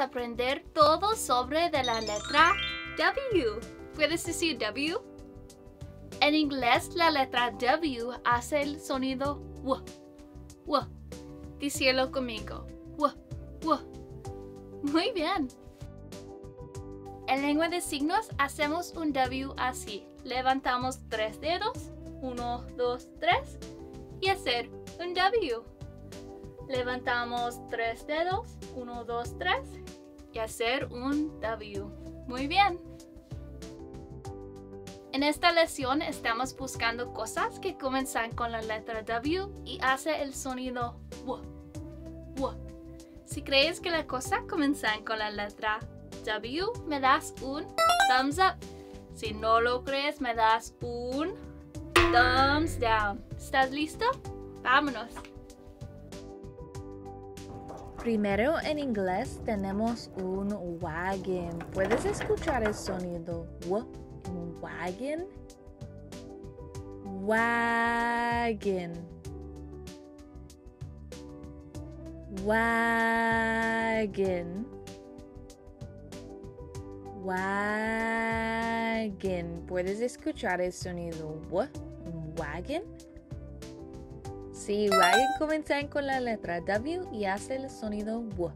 aprender todo sobre de la letra W. ¿Puedes decir W? En inglés, la letra W hace el sonido W. W. Decirlo conmigo. W. W. Muy bien. En lengua de signos hacemos un W así. Levantamos 3 dedos. 1, 2, 3. Y hacer un W. Levantamos 3 dedos. 1, 2, 3. Y hacer un W. Muy bien. En esta lección estamos buscando cosas que comienzan con la letra W y hace el sonido W. W. Si crees que las cosas comienzan con la letra W, me das un thumbs up. Si no lo crees, me das un thumbs down. ¿Estás listo? Vámonos. Primero en inglés tenemos un wagon. ¿Puedes escuchar el sonido W? En wagon. Wagon. Wagon. Wagon. ¿Puedes escuchar el sonido W? En wagon. Sí, wagon comienza con la letra W y hace el sonido W.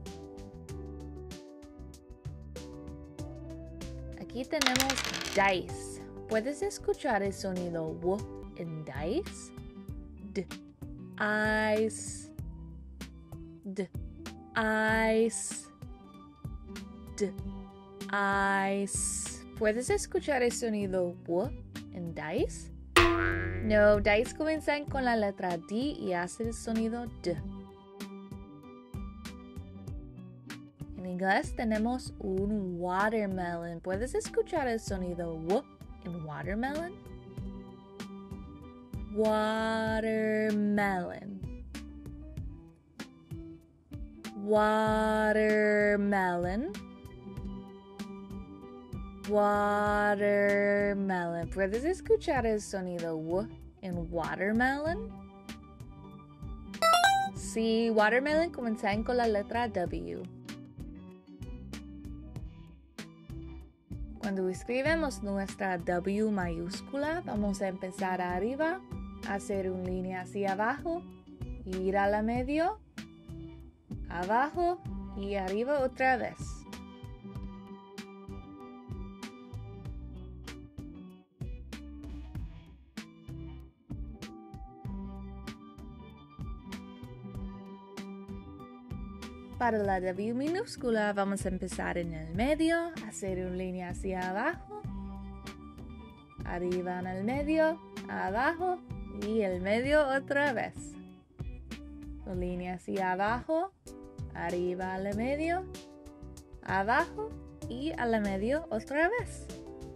Aquí tenemos dice. ¿Puedes escuchar el sonido W en dice? D, ice, d, ice, d, ice. ¿Puedes escuchar el sonido W en dice? No, dice comienzan con la letra D y hace el sonido D. En inglés tenemos un watermelon. ¿Puedes escuchar el sonido W en watermelon? Watermelon. Watermelon. Watermelon. ¿Puedes escuchar el sonido W en watermelon? Sí, watermelon comienza con la letra W. Cuando escribimos nuestra W mayúscula, vamos a empezar arriba, hacer una línea hacia abajo, ir a la medio, abajo y arriba otra vez. Para la W minúscula vamos a empezar en el medio, hacer una línea hacia abajo, arriba en el medio, abajo y el medio otra vez. Una línea hacia abajo, arriba al medio, abajo y al medio otra vez.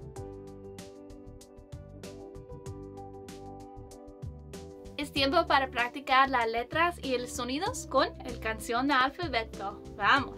Es tiempo para practicar las letras y los sonidos con el canción de alfabeto. ¡Vamos!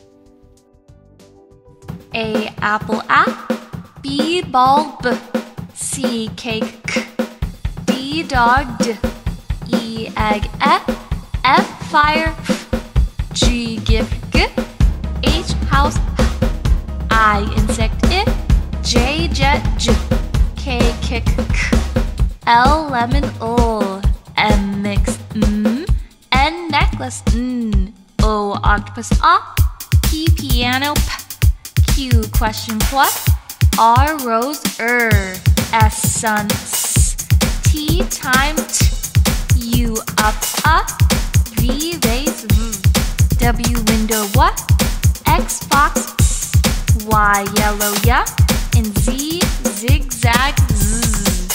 A apple A, B ball B, C cake K, D dog D, E egg E, F fire F, G gift G, H house H, I insect I, J jet J, K kick K, L lemon L, M mix N necklace N, O octopus A, P piano P, Q question what, R rose S sun S, T time T, U up V vase V, W window what, X fox S, Y yellow ya, and Z zigzag Z.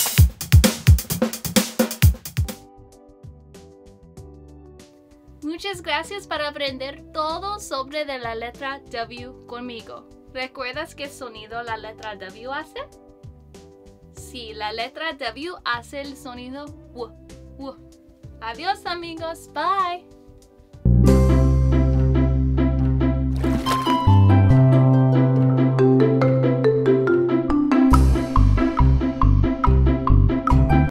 Muchas gracias por aprender todo sobre de la letra W conmigo. ¿Recuerdas qué sonido la letra W hace? Sí, la letra W hace el sonido W, W. Adiós amigos, bye.